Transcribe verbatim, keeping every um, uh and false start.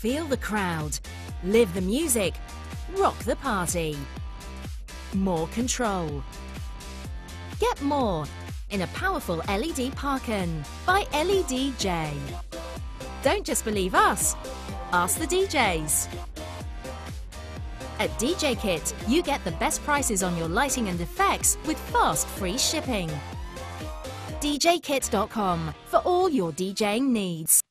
Feel the crowd, live the music, rock the party. More control. Get more in a powerful L E D parkin by L E D J. Don't just believe us, ask the D Js. At D J Kit, you get the best prices on your lighting and effects with fast free shipping. d j kit dot com for all your DJing needs.